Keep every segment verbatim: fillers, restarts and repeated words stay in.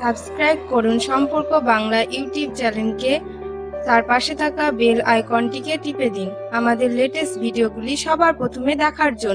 Subscribe করুন সম্পর্ক Bangla YouTube চ্যানেলকে, তার পাশে থাকা বেল আইকনটিকে টিপে দিন আমাদের লেটেস্ট ভিডিওগুলি সবার প্রথমে দেখার জন্য।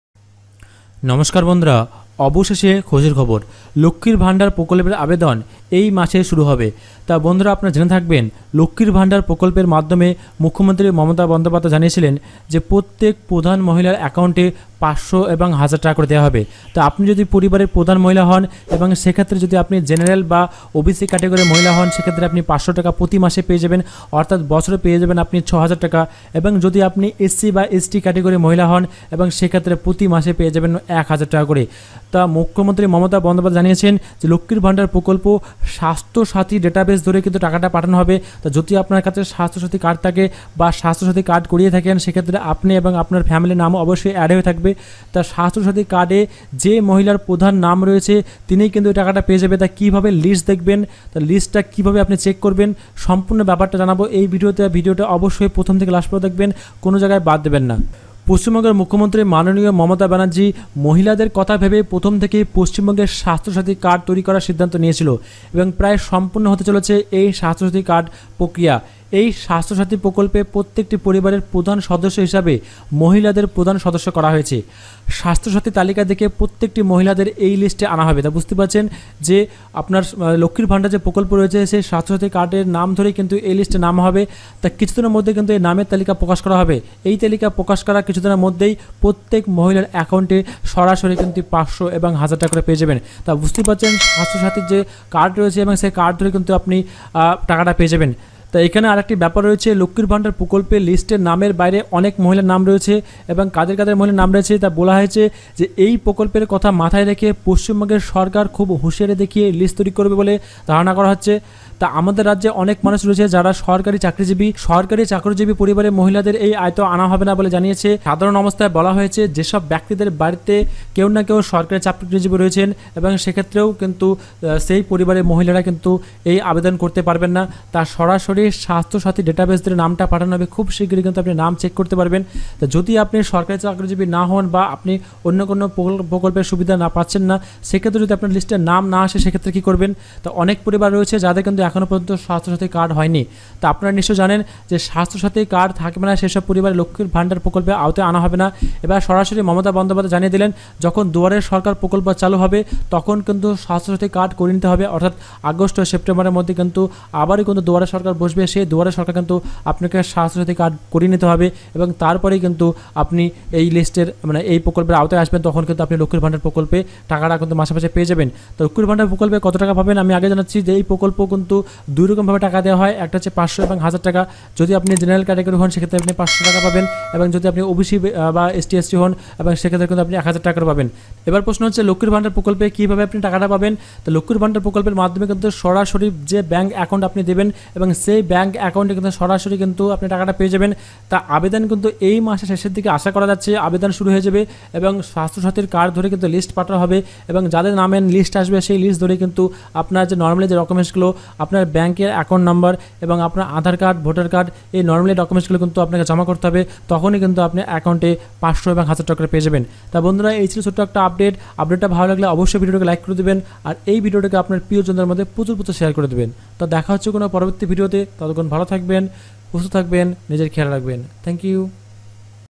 নমস্কার বন্ধুরা, অবশেষে খুশির খবর, লক্ষ্মীর ভাণ্ডার প্রকল্পের আবেদন এই মাসে শুরু হবে। তা বন্ধুরা, আপনারা জেনে থাকবেন লক্ষ্মীর ভাণ্ডার প্রকল্পের মাধ্যমে মুখ্যমন্ত্রী মমতা বন্দ্যোপাধ্যায় জানিয়েছিলেন যে প্রত্যেক প্রধান মহিলার অ্যাকাউন্টে পাঁচশো এবং হাজার টাকা করে দেওয়া হবে। তা আপনি যদি পরিবারের প্রধান মহিলা হন এবং সেক্ষেত্রে যদি আপনি জেনারেল বা ওবিসি ক্যাটাগরির মহিলা হন, সেক্ষেত্রে আপনি পাঁচশো টাকা প্রতি মাসে পেয়ে যাবেন, অর্থাৎ বছরে পেয়ে যাবেন আপনি ছ হাজার টাকা। এবং যদি আপনি এসসি বা এসটি ক্যাটাগরির মহিলা হন এবং সেক্ষেত্রে প্রতি মাসে পেয়ে যাবেন এক হাজার টাকা করে। তা মুখ্যমন্ত্রী মমতা বন্দ্যোপাধ্যায় জানিয়েছেন যে লক্ষ্মীর ভাণ্ডার প্রকল্প স্বাস্থ্যসাথী ডেটাবেস ধরে কিন্তু টাকাটা পাঠানো হবে। তা যদি আপনার কাছে স্বাস্থ্যসাথী কার্ড থাকে বা স্বাস্থ্যসাথী কার্ড করিয়ে থাকেন, সেক্ষেত্রে আপনি এবং আপনার ফ্যামিলির নাম অবশ্যই অ্যাড হয়ে থাকবে। তা স্বাস্থ্যসাথী কার্ডে যে মহিলার প্রধান নাম রয়েছে তিনিই কিন্তু টাকাটা পেয়ে যাবে। তা কীভাবে লিস্ট দেখবেন, তা লিস্টটা কীভাবে আপনি চেক করবেন, সম্পূর্ণ ব্যাপারটা জানাবো এই ভিডিওতে। ভিডিওটা অবশ্যই প্রথম থেকে লাস্ট পর্যন্ত দেখবেন, কোনো জায়গায় বাদ দেবেন না। পশ্চিমবঙ্গের মুখ্যমন্ত্রী মাননীয় মমতা ব্যানার্জি মহিলাদের কথা ভেবে প্রথম থেকেই পশ্চিমবঙ্গের স্বাস্থ্যসাথী কার্ড তৈরি করার সিদ্ধান্ত নিয়েছিল এবং প্রায় সম্পূর্ণ হতে চলেছে এই স্বাস্থ্যসাথী কার্ড প্রক্রিয়া। এই স্বাস্থ্যসাথী প্রকল্পে প্রত্যেকটি পরিবারের প্রধান সদস্য হিসাবে মহিলাদের প্রধান সদস্য করা হয়েছে। স্বাস্থ্যসাথী তালিকা দেখে প্রত্যেকটি মহিলাদের এই লিস্টে আনা হবে। তা বুঝতে পারছেন যে আপনার লক্ষ্মীর ভাণ্ডার যে প্রকল্প রয়েছে সেই স্বাস্থ্যসাথী কার্ডের নাম ধরেই কিন্তু এই লিস্টে নাম হবে। তা কিছুদিনের মধ্যে কিন্তু এই নামের তালিকা প্রকাশ করা হবে। এই তালিকা প্রকাশ করা কিছুদিনের মধ্যেই প্রত্যেক মহিলার অ্যাকাউন্টে সরাসরি কিন্তু পাঁচশো এবং হাজার টাকা করে পেয়ে যাবেন। তা বুঝতে পারছেন স্বাস্থ্যসাথীর যে কার্ড রয়েছে এবং সেই কার্ড ধরে কিন্তু আপনি টাকাটা পেয়ে যাবেন। তা এখানে আরেকটি ব্যাপার রয়েছে, লক্ষ্মীর ভাণ্ডার প্রকল্পের লিস্টের নামের বাইরে অনেক মহিলার নাম রয়েছে এবং কাদের কাদের মহিলার নাম রয়েছে তা বলা হয়েছে যে এই প্রকল্পের কথা মাথায় রেখে পশ্চিমবঙ্গের সরকার খুব হুঁশিয়ারি দেখিয়ে লিস্ট তৈরি করবে বলে ধারণা করা হচ্ছে। তা আমাদের রাজ্যে অনেক মানুষ রয়েছে যারা সরকারি চাকরিজীবী, সরকারি চাকরিজীবী পরিবারের মহিলাদের এই আয়তো আনা হবে না বলে জানিয়েছে। সাধারণ অবস্থায় বলা হয়েছে যেসব ব্যক্তিদের বাড়িতে কেউ না কেউ সরকারি চাকরিজীবী রয়েছেন এবং সেক্ষেত্রেও কিন্তু সেই পরিবারের মহিলারা কিন্তু এই আবেদন করতে পারবেন না। তা সরাসরি স্বাস্থ্যসাথী ডেটাবেস ধরে নামটা পাঠানো হবে, খুব শীঘ্রই কিন্তু আপনি নাম চেক করতে পারবেন। তো যদি আপনি সরকারি চাকরিজীবী না হন বা আপনি অন্য কোনো প্রকল্পের সুবিধা না পাচ্ছেন না, সেক্ষেত্রে যদি আপনার লিস্টে নাম না আসে সেক্ষেত্রে কী করবেন? তো অনেক পরিবার রয়েছে যাদের কিন্তু এখনও পর্যন্ত স্বাস্থ্যসাথী কার্ড হয়নি। তা আপনারা নিশ্চয় জানেন যে স্বাস্থ্যসাথী কার্ড থাকবে না সেসব পরিবার লক্ষ্মীর ভাণ্ডার প্রকল্পে আওতায় আনা হবে না। এবার সরাসরি মমতা বন্দ্যোপাধ্যায় জানিয়ে দিলেন যখন দুয়ারের সরকার প্রকল্প চালু হবে তখন কিন্তু স্বাস্থ্যসাথী কার্ড করে নিতে হবে, অর্থাৎ আগস্ট ও সেপ্টেম্বরের মধ্যে কিন্তু আবারই কিন্তু দুয়ারের সরকার বসবে। সেই দুয়ারের সরকার কিন্তু আপনাকে স্বাস্থ্যসাথী কার্ড করে নিতে হবে এবং তারপরেই কিন্তু আপনি এই লিস্টের মানে এই প্রকল্পের আওতায় আসবেন, তখন কিন্তু আপনি লক্ষ্মীর ভাণ্ডার প্রকল্পে টাকাটা কিন্তু মাসে মাসে পেয়ে যাবেন। তো লক্ষ্মীর ভাণ্ডার প্রকল্পে কত টাকা পাবেন আমি আগে জানাচ্ছি যে এই প্রকল্প কিন্তু দুই রকমভাবে টাকা দেওয়া হয়, একটা হচ্ছে পাঁচশো এবং হাজার টাকা। যদি আপনি জেনারেল ক্যাটাগরি হন সেক্ষেত্রে আপনি পাঁচশো টাকা পাবেন এবং যদি আপনি ওবিসি বা এসটি এসটি হন এবং সেক্ষেত্রে কিন্তু আপনি এক হাজার টাকা পাবেন। এবার প্রশ্ন হচ্ছে লক্ষ্মীর ভাণ্ডার প্রকল্পে কীভাবে আপনি টাকাটা পাবেন? তো লক্ষ্মীর ভাণ্ডার প্রকল্পের মাধ্যমে কিন্তু সরাসরি যে ব্যাঙ্ক অ্যাকাউন্ট আপনি দেবেন এবং সেই ব্যাঙ্ক অ্যাকাউন্টে কিন্তু সরাসরি কিন্তু আপনি টাকাটা পেয়ে যাবেন। তা আবেদন কিন্তু এই মাসের শেষের দিকে আশা করা যাচ্ছে আবেদন শুরু হয়ে যাবে এবং স্বাস্থ্যসাথীর কার্ড ধরে কিন্তু লিস্ট পাঠানো হবে এবং যাদের নামের লিস্ট আসবে সেই লিস্ট ধরে কিন্তু আপনার যে নর্মালি যে ডকুমেন্টসগুলো আপনার ব্যাঙ্কের অ্যাকাউন্ট নাম্বার এবং আপনার আধার কার্ড, ভোটার কার্ড, এই নর্মালি ডকুমেন্টসগুলো কিন্তু আপনাকে জমা করতে হবে, তখনই কিন্তু আপনি অ্যাকাউন্টে পাঁচশো এবং হাজার টাকা পেয়ে যাবেন। তা বন্ধুরা, এই ছিল ছোট্ট একটা আপডেট। আপডেটটা ভালো লাগলে অবশ্যই ভিডিওটাকে লাইক করে দেবেন আর এই ভিডিওটাকে আপনার প্রিয়জনদের মধ্যে প্রচুর প্রচুর শেয়ার করে দেবেন। তো দেখা হচ্ছে কোনো পরবর্তী ভিডিওতে, ততক্ষণ ভালো থাকবেন, সুস্থ থাকবেন, নিজের খেয়াল রাখবেন। Thank you.